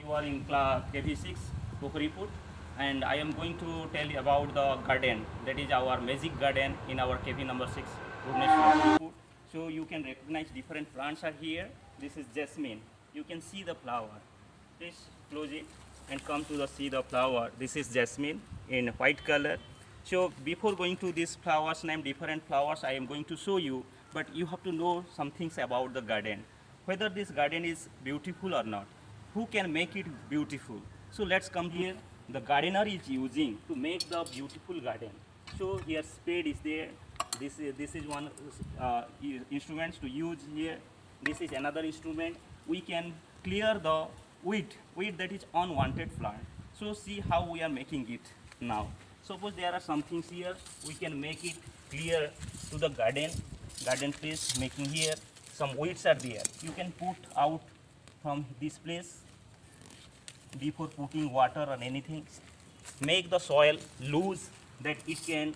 you are in class KV6 Pukuripur, and I am going to tell you about the garden. That is our magic garden in our KV number 6 Bhubaneswar. So you can recognize different plants are here. This is jasmine. You can see the flower. Please close it and come to see the flower. This is jasmine in white color. So before going to these flowers, name different flowers, I am going to show you, but you have to know some things about the garden. Whether this garden is beautiful or not. Who can make it beautiful? So let's come here. The gardener is using to make the beautiful garden. So here spade is there. This is one instruments to use here. This is another instrument. We can clear the weed that is unwanted plant. So see how we are making it now. Suppose there are some things here, we can make it clear to the garden place, making here some weeds are there. You can put out from this place before putting water or anything. Make the soil loose that it can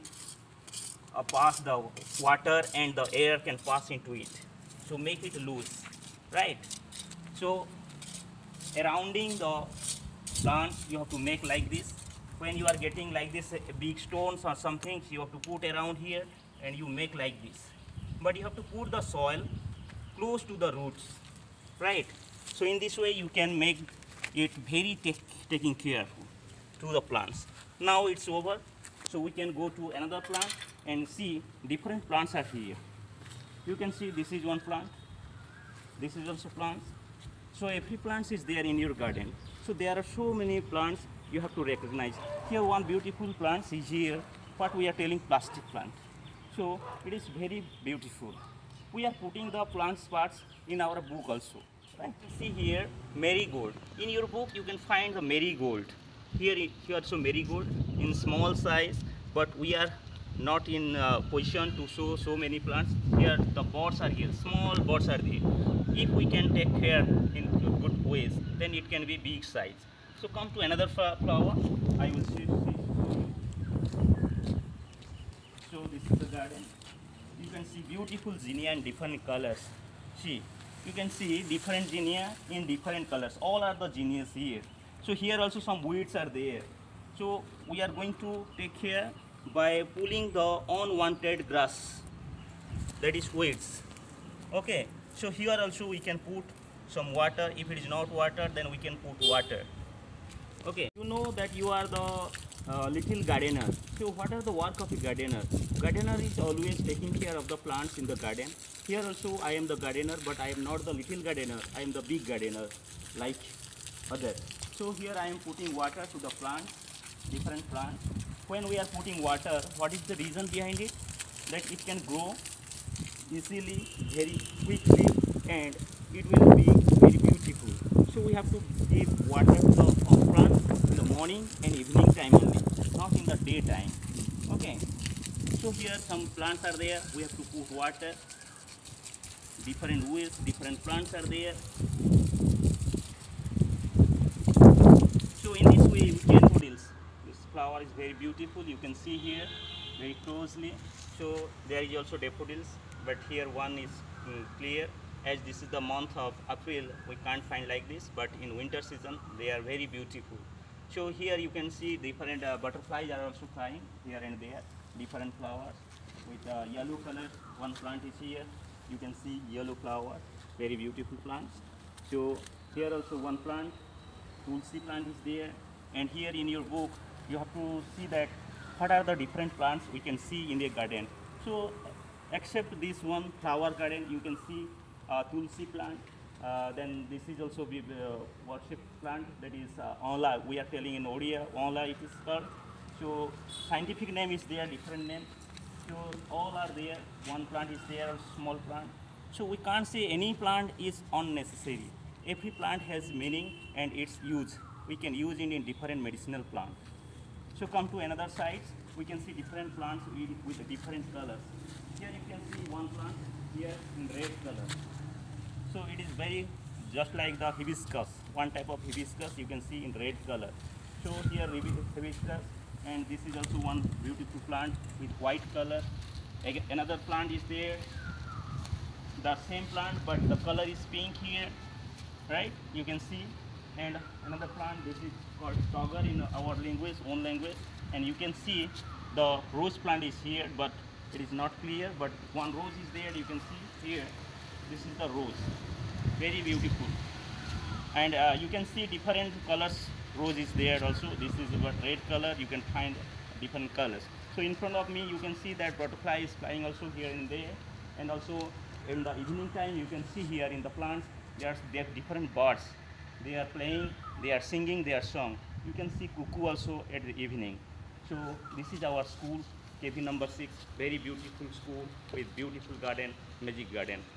pass the water and the air can pass into it. So make it loose, right? So surrounding the plants you have to make like this. When you are getting like this big stones or something, you have to put around here and you make like this. But you have to put the soil close to the roots, right? So in this way you can make it very taking care to the plants. Now it's over, so we can go to another plant and see different plants are here. You can see this is one plant, this is also plants. So every plant is there in your garden. So there are so many plants you have to recognize. Here one beautiful plant is here, what we are telling plastic plant. So it is very beautiful. We are putting the plant parts in our book also. Right? See here marigold. In your book you can find the marigold. Here also marigold in small size, but we are not in position to show so many plants. Here the buds are here, small buds are there. If we can take care in good ways, then it can be big size. So come to another flower. I will see. So this is the garden. You can see beautiful zinnia in different colors. See, you can see different zinnia in different colors. All are the zinnias here. So here also some weeds are there. So we are going to take care by pulling the unwanted grass, that is weeds. Okay, so here also we can put some water. If it is not water, then we can put water. Okay, you know that you are the little gardener. So what are the work of a gardener? Gardener is always taking care of the plants in the garden. Here also I am the gardener, but I am not the little gardener. I am the big gardener, like others. So here I am putting water to the plants, different plants. When we are putting water, what is the reason behind it? That it can grow easily, very quickly, and it will be very beautiful. So we have to give water to the plants in the morning and evening time only, not in the daytime. Okay. So here some plants are there. We have to put water. Different ways, different plants are there. So in this way we can daffodils. This flower is very beautiful. You can see here very closely. So there is also daffodils, but here one is clear. As this is the month of April, we can't find like this, but in winter season they are very beautiful. So here you can see different butterflies are also flying here and there, different flowers with yellow color. One plant is here. You can see yellow flower, very beautiful plants. So here also one plant, tulsi plant is there. And here in your book, you have to see that what are the different plants we can see in the garden. So except this one flower garden, you can see tulsi plant. Then this is also worship plant, that is Aonla. We are telling in Odia, Aonla it is called. So scientific name is there, different name. So all are there. One plant is there, small plant. So we can't say any plant is unnecessary. Every plant has meaning and its use. We can use it in different medicinal plants. So come to another side. We can see different plants with different colors. Here you can see one plant here in red color. So it is very just like the hibiscus. One type of hibiscus you can see in red color. So here hibiscus, and this is also one beautiful plant with white color. Again, another plant is there, the same plant, but the color is pink here, right? You can see And another plant, this is called togger in our language, own language. And you can see the rose plant is here, but it is not clear. But one rose is there. You can see here. This is the rose, very beautiful. And you can see different colors. Rose is there also. This is about red color. You can find different colors. So in front of me, you can see that butterfly is flying also here and there. And also in the evening time, you can see here in the plants, there are different birds. They are playing, they are singing their song. You can see cuckoo also at the evening. So this is our school, KP number 6, very beautiful school with beautiful garden, magic garden.